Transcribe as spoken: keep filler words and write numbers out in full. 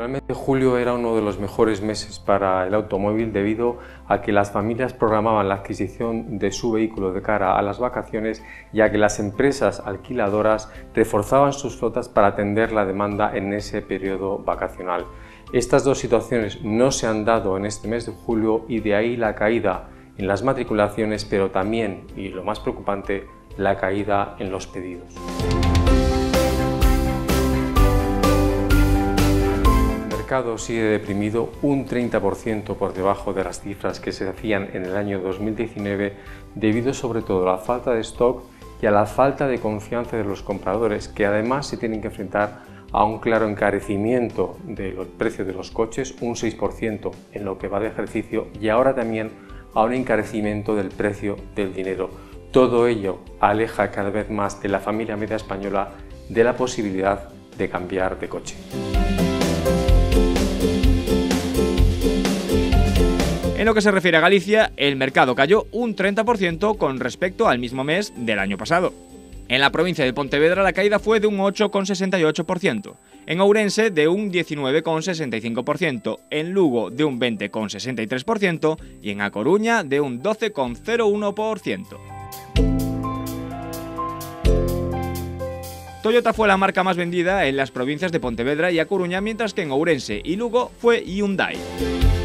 Tradicionalmente julio era uno de los mejores meses para el automóvil debido a que las familias programaban la adquisición de su vehículo de cara a las vacaciones y a que las empresas alquiladoras reforzaban sus flotas para atender la demanda en ese periodo vacacional. Estas dos situaciones no se han dado en este mes de julio y de ahí la caída en las matriculaciones, pero también, y lo más preocupante, la caída en los pedidos. El mercado sigue deprimido un treinta por ciento por debajo de las cifras que se hacían en el año dos mil diecinueve debido sobre todo a la falta de stock y a la falta de confianza de los compradores, que además se tienen que enfrentar a un claro encarecimiento del precio de los coches, un seis por ciento en lo que va de ejercicio, y ahora también a un encarecimiento del precio del dinero. Todo ello aleja cada vez más de la familia media española de la posibilidad de cambiar de coche. En lo que se refiere a Galicia, el mercado cayó un treinta por ciento con respecto al mismo mes del año pasado. En la provincia de Pontevedra la caída fue de un ocho coma sesenta y ocho por ciento, en Ourense de un diecinueve coma sesenta y cinco por ciento, en Lugo de un veinte coma sesenta y tres por ciento y en A Coruña de un doce coma cero uno por ciento. Toyota fue la marca más vendida en las provincias de Pontevedra y A Coruña, mientras que en Ourense y Lugo fue Hyundai.